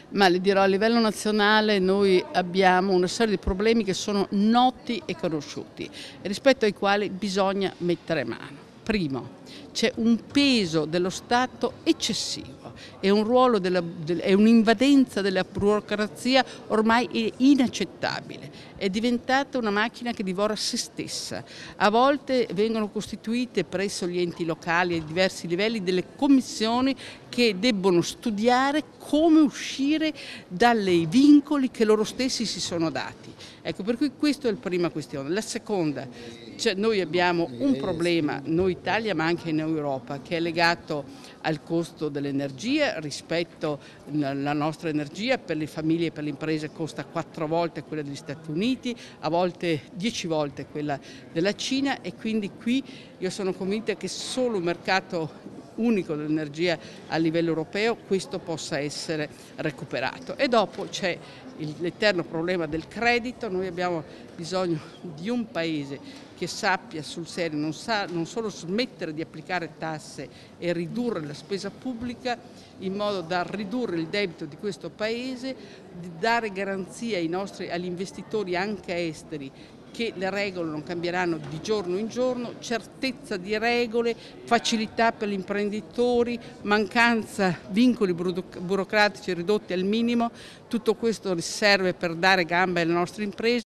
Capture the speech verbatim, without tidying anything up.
Ma le dirò, a livello nazionale noi abbiamo una serie di problemi che sono noti e conosciuti, rispetto ai quali bisogna mettere mano. Primo, c'è un peso dello Stato eccessivo e un ruolo della, è un'invadenza della burocrazia ormai inaccettabile. È diventata una macchina che divora se stessa. A volte vengono costituite presso gli enti locali a diversi livelli delle commissioni che debbono studiare come uscire dai vincoli che loro stessi si sono dati. Ecco, per cui questa è la prima questione. La seconda, cioè noi abbiamo un problema, noi Italia ma anche in Europa, che è legato al costo dell'energia rispetto alla nostra energia per le famiglie e per le imprese costa quattro volte quella degli Stati Uniti, a volte dieci volte quella della Cina, e quindi qui io sono convinta che solo un mercato unico dell'energia a livello europeo questo possa essere recuperato. E dopo c'è l'eterno problema del credito. Noi abbiamo bisogno di un paese che sappia sul serio non, sa, non solo smettere di applicare tasse e ridurre la spesa pubblica in modo da ridurre il debito di questo paese, di dare garanzia ai nostri, agli investitori anche esteri che le regole non cambieranno di giorno in giorno, certezza di regole, facilità per gli imprenditori, mancanza vincoli burocratici ridotti al minimo. Tutto questo serve per dare gambe alle nostre imprese.